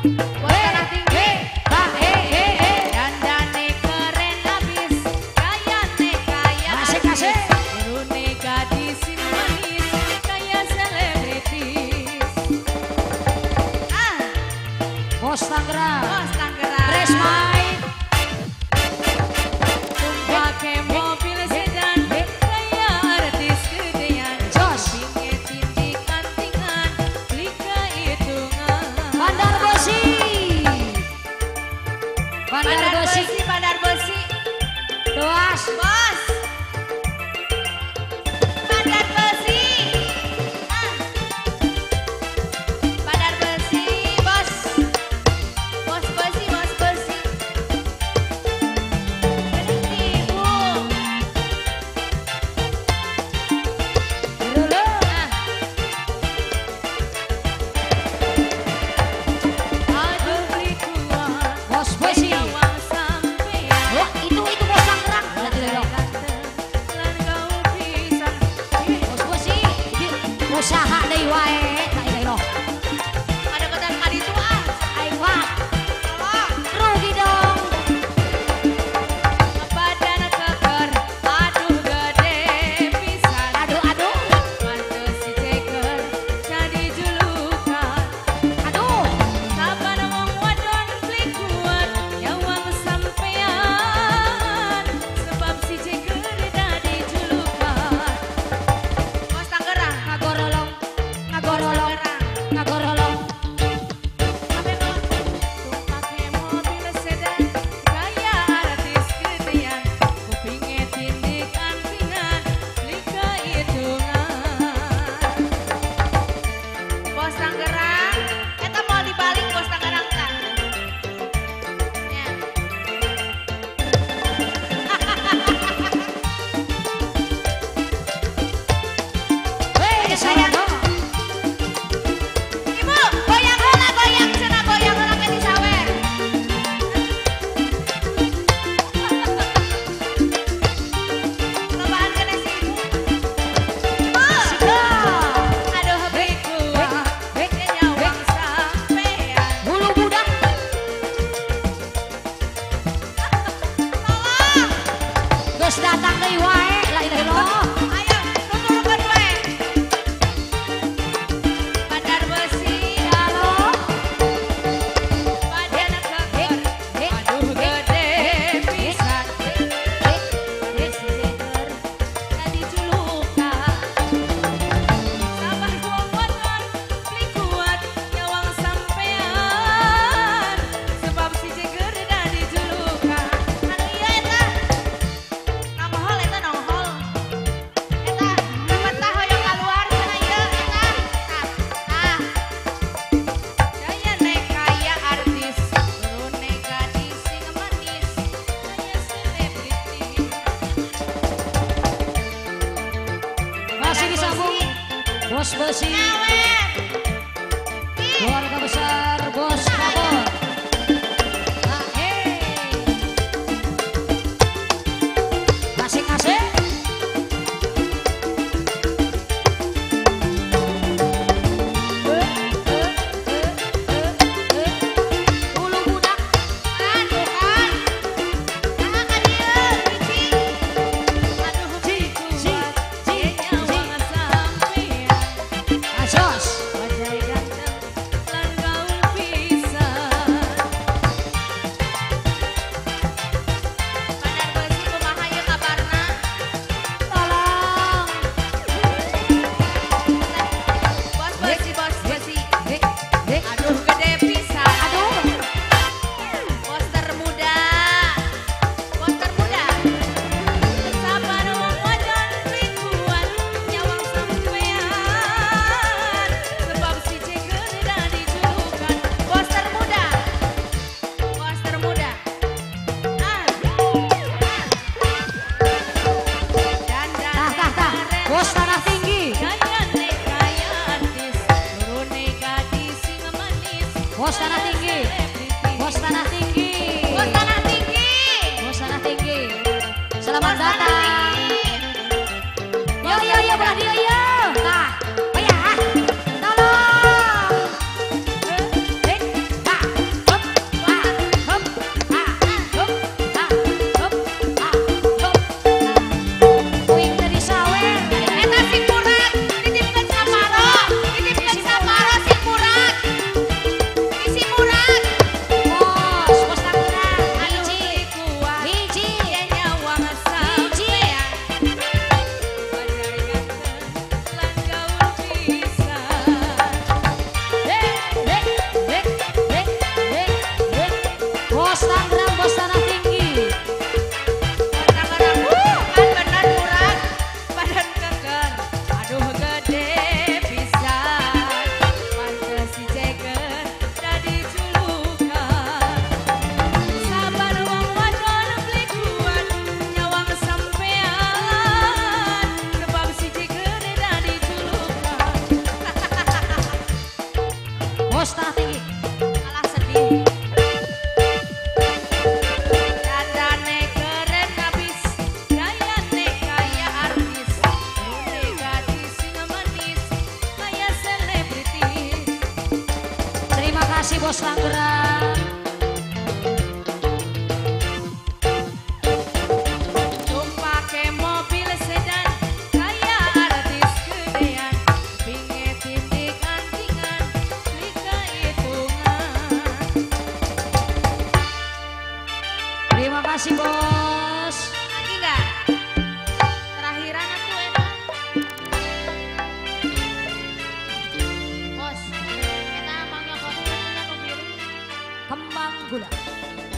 Bos tanah tinggi. Dandane keren abis, gayane kaya Kasih. Turune gadis sing manis, kaya selebritis. Bos Tangerang. Bos Tangerang. Resmai. Pakai mobil sedan, kaya artis gedean. Jos. Pinggir tindik antingan, lika hitungan. Bandar Besi. Bandar Besi. Bandar Besi. Tuas. Bos. Bandar Besi. Bandar Besi, bos. Bos Besi, bos Besi. Ibu. Dulu. Aduh beli kuat. Bos Besi. Nyawang sampean. Wah, itu Bos Tangerang. Berarti lo. Lan kau pisan. Bos Besi. Usaha deui wae. Tak ini lo. Ada kedan kadi tua. Aing wah. Rugi dong. Badan keker, aduh gede pisan. Aduh. Mantes si ceker, jadi julukan. Aduh. Kapan wong wadon beli kuat, nyawang sampean. Sebab si ceker dadi julukan. Bos Tangerang. Ngagorolong. Ngagorolong. Sampai bos, tuh pake mobil sedan, gaya artis gedean. Kupingnya tindik antingan, lika hitungan. Bos Tangerang, eta mau dibalik Bos Tangerang kan? Ya. Hei, saya dong. Ibu, goyang heula, goyang cenah, goyang heula ke di sawer. Lobaan kena si ibu. Ibu. Aduh beli kuat, dia nyawang sampean. Bulu budak. Tolong, Geus datang deui wae. La ilaha illallah. ayo tuturkeun we. Bandar Besi, halo. Badan keker, aduh gede pisan. Si ceker, jadi julukan. Sabar gua motor, beli kuat, nyawang sampean. Sebab si ceker jadi julukan. Anu ieu eta. Nongol eta nongol. Eta mentah hoyong kaluar cenah ieu eta. Tah. Gayane kaya artis, turune gadis sing manis, kaya selebriti. Masih disambung. Bos Besi. Awet. Keluarga besar Bos Kabor. Nah, Kasih. Bulu budak. Aduh kan. Nah ka dieu biji. Aduh beli kuat, dia nyawang sampean. Asos. Wajah ganteng, lan gaul pisan. Bandar Besi kumaha ieu kabarna? Tolong. Bos Besi, Bos Besi. Dek. Aduh gede pisan. Aduh. Poster muda. Poster muda. Sabar wong wadon beli kuat, nyawang sampean. Sebab si ceker dadi julukan. Poster muda. Poster muda. Tah. Bos Tanah Tinggi. Gayane kaya artis, turune gadis sing manis. Bos Tanah Tinggi. Bos Tanah Tinggi. Bos Tanah Tinggi. Bos Tanah Tinggi. Selamat datang. Yo belah dia yo. Nah, oh ya. Tolong. bos tah tinggi. Kalah sedih. Dandane keren habis, gayane kaya artis, rune gadis sing manis, kaya selebriti. Terima kasih bos Langgeran. Tumpake mobil sedan, kaya artis gedean, pinge titik antingan, lika hitungan. Terima kasih bos. Lagi nggak? Terakhiran aku enak. Bos, enak mau nyokot aku biru. Kembang gula.